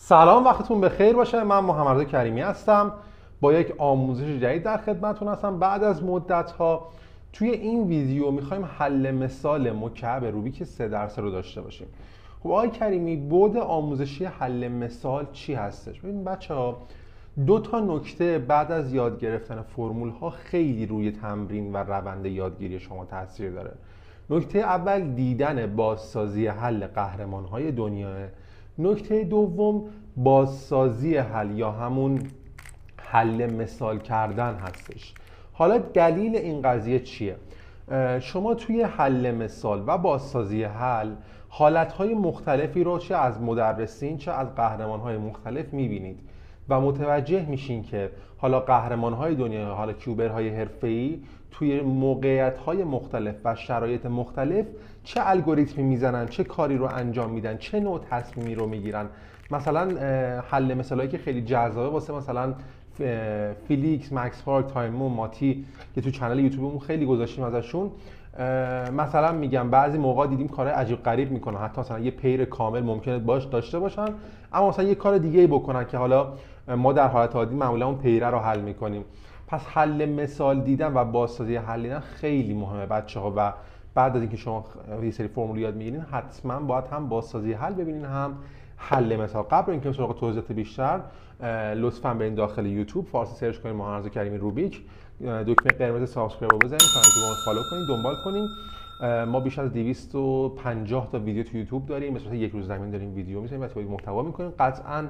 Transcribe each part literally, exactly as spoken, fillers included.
سلام، وقتتون بخیر باشه. من محمد رضا کریمی هستم با یک آموزش جدید در خدمتتون هستم. بعد از مدت ها توی این ویدیو میخوایم حل مثال مکعب روبیک سه در سه رو داشته باشیم. خب آقای کریمی، بعد آموزشی حل مثال چی هستش؟ ببین بچه ها، دو تا نکته بعد از یاد گرفتن فرمول ها خیلی روی تمرین و روند یادگیری شما تاثیر داره. نکته اول دیدن بازسازی حل قهرمان های دنیاه. نکته دوم بازسازی حل یا همون حل مثال کردن هستش. حالا دلیل این قضیه چیه؟ شما توی حل مثال و بازسازی حل حالتهای مختلفی رو چه از مدرسین چه از قهرمانهای مختلف میبینید و متوجه میشین که حالا قهرمانهای دنیا، حالا کیوبرهای حرفه‌ای توی موقعیت‌های مختلف و شرایط مختلف چه الگوریتمی میزنن، چه کاری رو انجام میدن، چه نوع تصمیمی رو میگیرن. مثلا حل مثالایی که خیلی جذابه واسه مثلا فیلیکس، مکس پارک، تایمون، ماتی که تو کانال یوتیوبمون خیلی گذاشتیم ازشون. مثلا میگم بعضی موقع دیدیم کارهای عجیب غریب میکنن، حتی مثلا یه پیر کامل ممکنه باش داشته باشن اما مثلا یه کار دیگه ای بکنن که حالا ما در حالت عادی معمولا اون پیره رو حل میکنیم. پس حل مثال دیدن و بازسازی حل دیدن خیلی مهمه بچه‌ها و بعد از اینکه شما یه سری فرمول یاد میگیرین حتما باید هم بازسازی حل ببینین هم حل مثال. قبل اینکه سراغ توضیحات بیشتر لطفاً برید داخل یوتیوب فارسی سرچ کنید محمد رضا کریمی روبیک، دکمه قرمز سابسکرایب رو بزنید، کانال رو فالو کنید، دنبال کنید. ما بیش از دویست و پنجاه تا ویدیو تو یوتیوب داریم، مثلا یک روز زمین داریم ویدیو می‌ذاریم و تولید محتوا می‌کنیم. قطعاً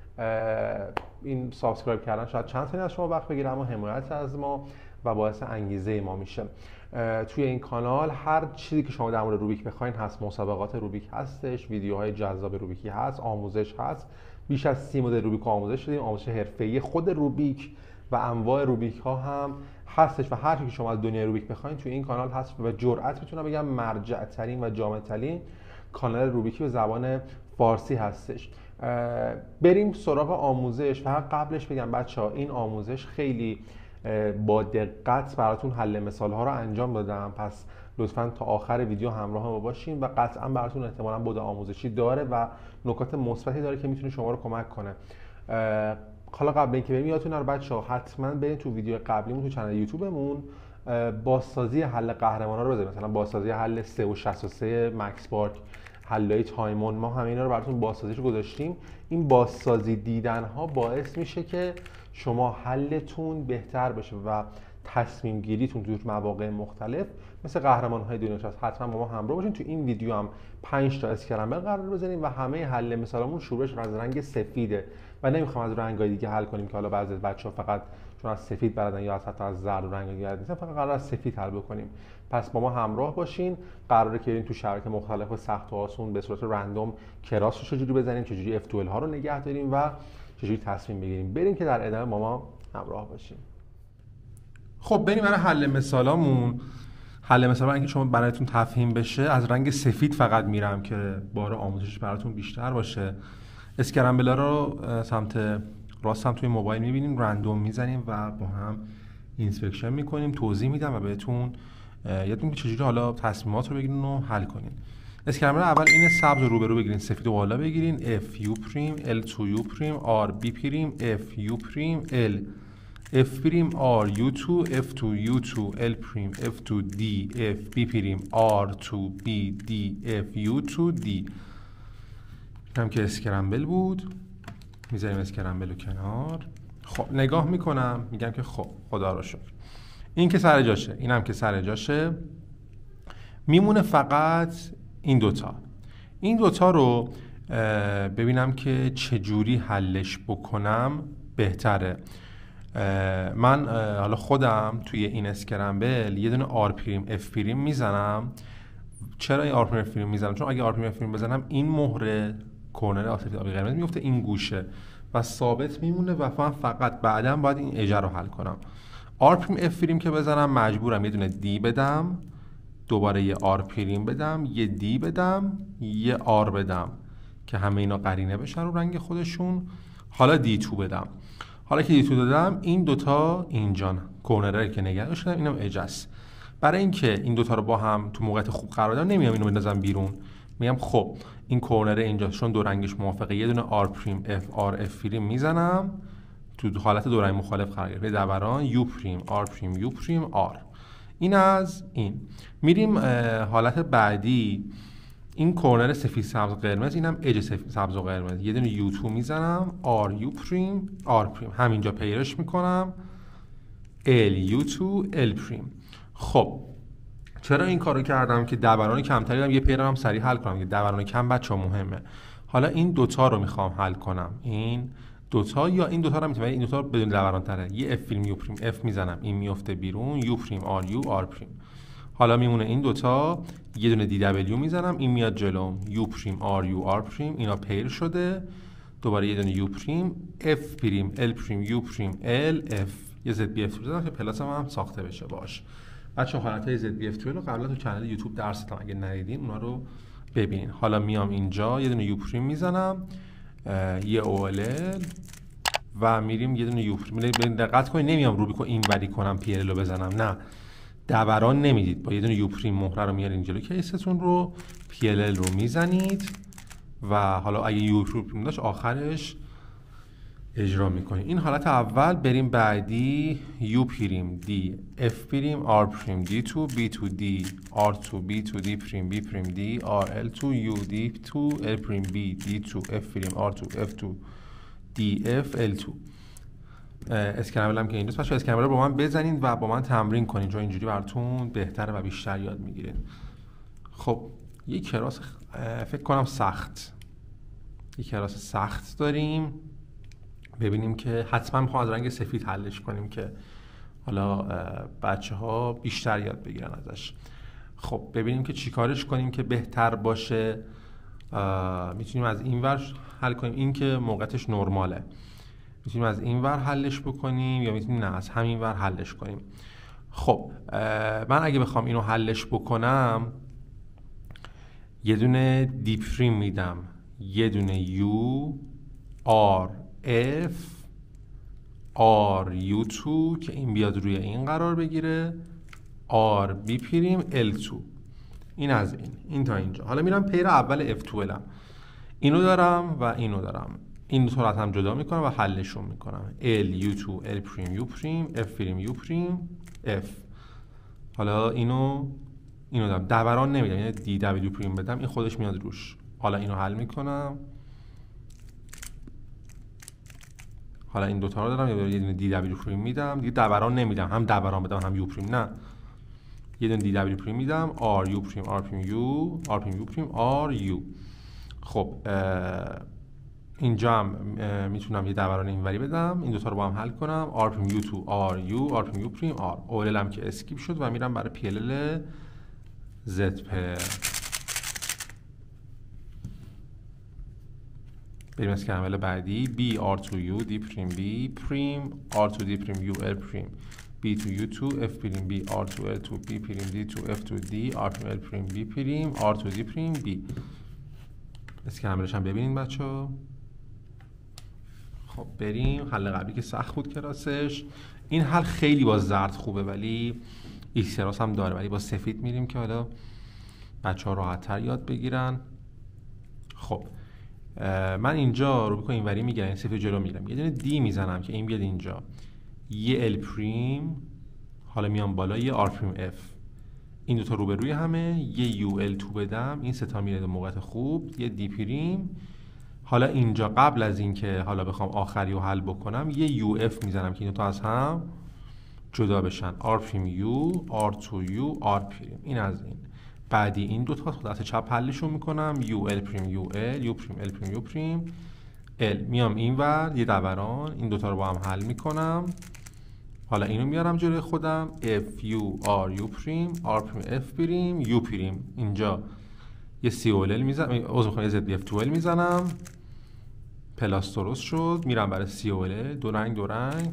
این سابسکرایب کردن شاید چند ثانیه از شما وقت بگیره اما حمایت از ما و باعث انگیزه ما میشه. توی این کانال هر چیزی که شما در مورد روبیک بخواید هست، مسابقات روبیک هستش، ویدیوهای جذاب روبیکی هست، آموزش هست. بیش از سی مدل روبیک آموزش دادیم، آموزش حرفه‌ای خود روبیک و انواع روبیک ها هم هستش و هر چیزی که شما از دنیای روبیک بخواید توی این کانال هست و جرئت میتونم بگم مرجع ترین و جامع ترین کانال روبیکی به زبان فارسی هستش. بریم سراغ آموزش. و قبلش بگم بچه‌ها این آموزش خیلی با دقت براتون حل مثال ها رو انجام دادم، پس لطفاً تا آخر ویدیو همراه ما باشین و قطعاً براتون احتمالاً بعد آموزشی داره و نکات مثبتی داره که میتونه شما رو کمک کنه. حالا قبل اینکه بریم یادتون نره بچه‌ها حتما برید تو ویدیو قبلیمون تو کانال یوتیوبمون بازسازی حل قهرمانا رو بزنید، مثلا بازسازی حل سه و شصت و سه مکس پارک، حلای تایمون، ما همه اینا رو براتون بازسازیش گذاشتیم. این بازسازی دیدن ها باعث میشه که شما حلتون بهتر بشه و تصمیم گیریتون تو مواقع مختلف مثل قهرمان های دنیا هست. حتما با ما همراه باشین. تو این ویدیو هم پنج تا اسکرامبل قرار بزنیم و همه حل مثالمون شروعش از رنگ سفیده و نمیخوام از رنگ‌های دیگه حل کنیم که حالا بعضی از بچه‌ها فقط چون از سفید بلدن یا از حتی از زرد رنگ یاد نیستن، فقط قرار از سفید حل بکنیم. پس با ما همراه باشین. قراره که این تو شرایط مختلف و سخت و آسون به صورت رندوم کراس رو چجوری بزنیم، چجوری اف دو ال ها رو نگه داریم و چجوری تصمیم بگیریم. بریم که در ادامه با ما همراه باشین. خب بریم برای حل مثالامون. حل مثال برای اینکه شما براتون تفهیم بشه از رنگ سفید فقط میرم که بار آموزشش براتون بیشتر باشه. اسکرامبلا رو سمت راست هم توی موبایل میبینیم، رندوم میزنیم و با هم اینسپکشن میکنیم، توضیح میدم و بهتون یادتون که چجوری حالا تصمیمات رو بگیرین و حل کنین. اسکرامبلا اول این سبز رو رو بگیرین، سفید رو بالا بگیرین، اف یو پریم، ال تو یو پریم، آر بی پریم، اف یو پریم، ال اف پریم، آر یو تو، اف تو یو تو، ال پریم، اف تو دی، اف بی پریم، آر تو بی دی، اف یو تو دی. هم که اسکرامبل بود میذاریم اسکرامبل رو کنار. خب نگاه میکنم میگم که خب خدا رو شکر این که سر جاشه، این هم که سر جاشه، میمونه فقط این دوتا. این دوتا رو ببینم که چجوری حلش بکنم بهتره. من حالا خودم توی این اسکرامبل یه دونه آر پریم اف پریم میزنم. چرا این آر پریم اف پریم میزنم؟ چون اگه آر پریم اف پریم بزنم این مهره کورنر آسفید آبی قرمز میفته این گوشه و ثابت میمونه و من فقط بعداً باید این اجه رو حل کنم. آر پریم اف پریم که بزنم مجبورم یه دونه دی بدم، دوباره یه آر پریم بدم، یه دی بدم، یه آر بدم که همه اینا قرینه بشن رو رنگ خودشون. حالا دی تو بدم. حالا که دی تو دادم این دوتا اینجان کورنره که نگه داشتم اینم اجه است. برای اینکه این دوتا رو با هم تو موقعیت خوب قرار بدم نمیام اینو بندازم بیرون، میگم خب این کورنر اینجا چون دو رنگش موافقه، یه دونه آر پریم اف آر اف پریم میزنم تو حالت دو رنگ مخالف قرار گرفته. دوران یو پریم آر پریم یو پریم آر. این از این. میریم حالت بعدی، این کورنر سفید سبز قرمز، اینم اج سفید سبز و قرمز، یه دونه یو تو میزنم آر یو پریم آر پریم، همینجا پیرش میکنم ال یو تو ال پریم. خب چرا این کارو کردم که دوران کمتری دارم، یه پیرم هم سریع حل کنم که دوران کم بچه مهمه. حالا این دوتا رو میخوام حل کنم، این دوتا یا این دوتا رو میتونم، این دوتا رو بدون دوران تره، یه اف فیلم یو پریم اف میزنم این میفته بیرون، یو پریم آر یو آر پریم. حالا میمونه این دوتا، یه دونه دی دبلیو میزنم این میاد جلوم، یو پریم آر یو آر پریم، اینا پیر شده. دوباره یه دونه یو پریم اف پریم ال پریم یو پریم ال اف، یه زد بی اف بزنم که پلاسم هم ساخته بشه باش. بچه حالتهای زد بی اف رو قبلا تو کانال یوتیوب درس دادم، اگه ندیدین اونا رو ببینین. حالا میام اینجا یه دونه یو پریم میزنم یه او ال ال و میریم یه دونه یو پریم. دقت کنید نمیام روبیکو اینوری کنم پی ال رو بزنم، نه دوران نمیدید، با یه دونه یو پریم مهره رو میارین جلو کیستون رو، پی ال ال رو میزنید و حالا اگه یو پریم داشت آخرش اجرا میکنیم. این حالت اول. بریم بعدی، یو پریم دی اف پریم آر پریم دی تو بی تو دی آر تو بی تو دی پریم بی پریم دی آر ال تو یو دی تو ال پریم بی دی تو اف پریم آر تو اف تو دی اف ال تو. اسکرامبل هم که اینجاست، بچه‌ها اسکرامبل رو با من بزنید و با من تمرین کنید چون اینجوری براتون بهتره و بیشتر یاد میگیرید. خب یک کلاس فکر کنم سخت، یک کلاس سخت داریم، ببینیم که حتما میخوام از رنگ سفید حلش کنیم که حالا بچه ها بیشتر یاد بگیرن ازش. خب ببینیم که چی کارش کنیم که بهتر باشه. میتونیم از این ور حل کنیم، این که موقعیتش نرماله، میتونیم از این ور حلش بکنیم یا میتونیم نه از همین ور حلش کنیم. خب من اگه بخوام اینو حلش بکنم یه دونه دی پریم میدم، یه دونه یو آر اف آر یو تو که این بیاد روی این قرار بگیره، آر بی پریم ال تو. این از این این تا اینجا. حالا میرم پیر اول اف تو الم، اینو دارم و اینو دارم، این دو تا رو هم جدا میکنم و حلشون میکنم ال یو تو ال پریم یو پریم اف پریم یو پریم اف. حالا اینو اینو دارم، دوران نمیدم، یعنی دی دبلیو پریم بدم این خودش میاد روش. حالا اینو حل میکنم، حالا این دوتا رو دارم، یه دونه دی دبلیو پریم میدم، دیگه دوران نمیدم، هم دوران بدم هم یو پریم، نه یه دونه دی دبلیو پریم میدم آر یو پریم آر پریم یو آر پریم یو پریم آر یو. خب اینجا هم میتونم یه دوران اینوری بدم، این دوتا رو با هم حل کنم، آر پریم یو تو آر یو آر پریم یو پریم آر. اول هم که اسکیپ شد و میرم برای پی ال ال زد پر. بریم از کامل بعدی، بی آر تو یو دی پریم بی پریم آر تو دی پریم یو ال پریم بی تو یو تو اف پریم بی آر تو ال تو بی پریم دی تو اف تو دی آر پریم ال پریم بی پریم آر تو دی پریم بی. اسکرامبلش هم ببینید بچه‌ها. خب بریم حل قبلی که سخت بود کلاسش. این حل خیلی با زرد خوبه ولی ایکسراس هم داره، ولی با سفید میریم که حالا بچه‌ها راحت‌تر یاد بگیرن. خب من اینجا رو بکنم اینوری میگیرم، این سفید جلو میگیرم، یه دونه دی میزنم که این بیاد اینجا، یه ال پریم، حالا میام بالا یه آر پریم اف، این دوتا رو به روی همه، یه یو ال تو بدم، این سه تا میره به موقعیت خوب، یه دی پریم. حالا اینجا قبل از اینکه حالا بخوام آخری رو حل بکنم یه یو اف میزنم که این دوتا از هم جدا بشن، آر پریم یو آر تو یو آر پریم. این از این. بعدی این دوتا دست چپ حلشون میکنم، یو ال پریم یو ال یو پریم ال پریم یو پریم ال. میام اینور یه دوران این دوتا رو با هم حل میکنم. حالا اینو میارم جلوی خودم، اف یو آر یو پریم آر پریم اف پریم یو پریم. اینجا یه سی او ال میزنم، عذر میخوام یه زد بی اف تو ال میزنم، پلاس درست شد. میرم برای سی او ال دو رنگ دو رنگ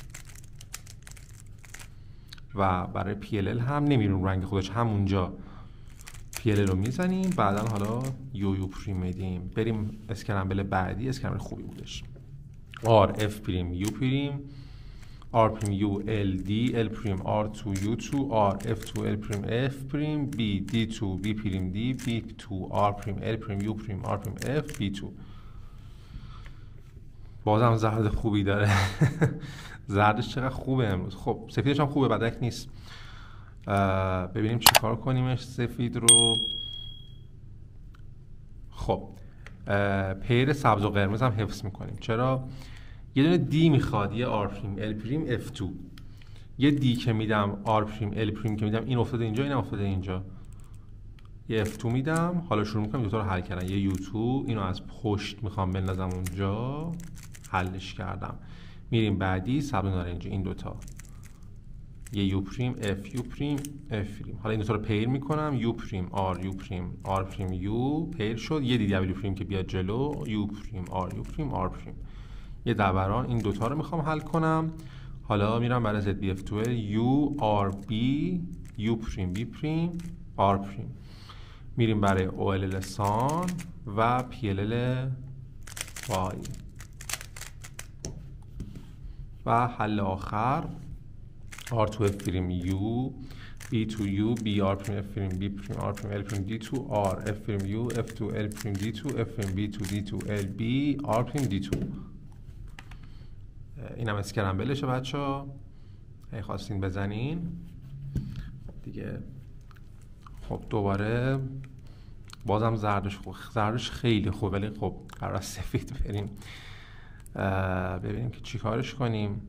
و برای پی ال ال هم نمیرون رنگ خودش، همونجا پی ال ال رو میزنیم، بعدا حالا یو یو پریم میدیم. بریم اسکرامبل بعدی، اسکرامبل خوبی بودش. آر اف پریم یو پریم R پریم U L D L پریم R تو U تو R F تو L پریم F پریم B D تو B پریم D B تو R پریم L پریم U پریم R پریم F B تو. بازم زرد خوبی داره. زردش چقدر خوبه امروز. خب سفیدش هم خوبه، بدک نیست. ببینیم چی کار کنیمش سفید رو. خب پیر سبز و قرمز هم حفظ میکنیم. چرا؟ یه دونه دی میخواد، یه آر پریم ال پریم اف تو. یه دی که میدم، آر پریم ال پریم که میدم، این افتاده اینجا، این افتاده اینجا. یه اف تو میدم. حالا شروع میکنم دوتا رو حل کردن. یه یو تو، اینو از پشت میخوام بندازم اونجا، حلش کردم. میریم بعدی سبز نارنجی، این دوتا. یه یو پریم اف یو پریم اف پریم. حالا این دوتا رو پیر میکنم. یو پریم آر یو پریم آر پریم یو پیر شد. یه دی دبلیو پریم که بیاد جلو، یو پریم آر یو پریم آر پریم. یه دوران این دوتا رو میخوام حل کنم. حالا میرم برای زد بی اف تو یو آر بی یو پریم بی پریم آر پریم. میریم برای او ال لسان و پی ال ال وای و حل آخر آر تو اف پریم یو B تو U B R پریم F پریم B پریم R پریم L پریم D تو R F پریم U F تو L پریم D تو F پریم B تو D تو L B R پریم D تو. اینم اسکرامبلشه بچه ها، اگه خواستین بزنین دیگه. خب دوباره بازم زردش خوب، زردش خیلی خوب، ولی خب قرار سفید بریم. ببینیم که چی کارش کنیم.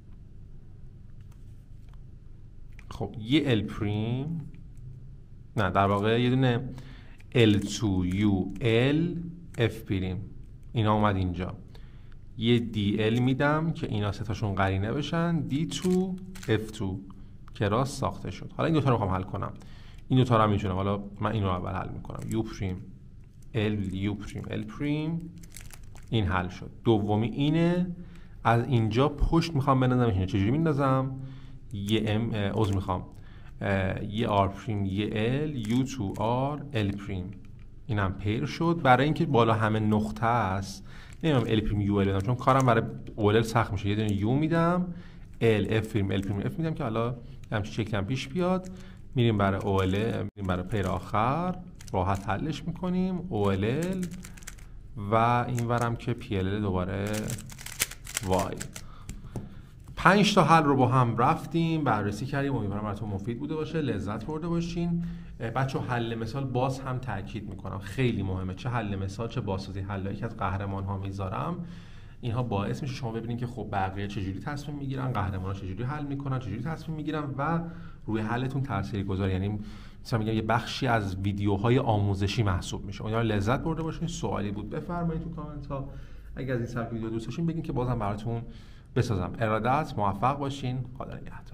خب یه ال پریم، نه در واقع یه دونه ال تو یو ال اف پریم، اینا اومد اینجا. یه دی ال میدم که اینا ستاشون قرینه بشن، دی تو اف تو که راست ساخته شد. حالا این دوتا رو میخوام حل کنم. این دوتا رو هم میتونم، حالا من این رو اول حل میکنم. یو پریم ال یو پریم ال پریم، این حل شد. دومی اینه، از اینجا پشت میخوام بندازم. اینجا چجوری میندازم؟ یه ام عذر میخوام یه آر پریم یه ال یو تو آر ال پریم، اینم پیر شد. برای اینکه بالا همه نقطه است نمیدونم ال پریم یو ال بدم، چون کارم برای اول سخت میشه. یه دونه یو میدم، ال اف پریم ال پریم اف میدم که حالا همچین شکلی هم پیش بیاد. میریم برای اول، میریم برای پیر آخر، راحت حلش میکنیم. اول و این ورم که پی ال دوباره وای. پنج تا حل رو با هم رفتیم بررسی کردیم. امیدوارم براتون مفید بوده باشه، لذت برده باشین. بچه‌ها حل مثال باز هم تاکید میکنم خیلی مهمه. چه حل مثال چه بازسازی حلایی که از قهرمان ها میذارم، اینها باعث میشه شما ببینید که خب بقیه چجوری تصمیم میگیرن، قهرمان‌ها چجوری حل میکنن، چجوری تصمیم میگیرن و روی حلتون تاثیرگذاره. یعنی مثلا میگم یه بخشی از ویدیوهای آموزشی محسوب میشه. امیدوارم لذت برده باشین. سوالی بود بفرمایید تو کامنت ها. اگه از این سبک ویدیو دوست داشتین بگین که بازم براتون بسازم. ارادت، موفق باشین. خدا نگهدار.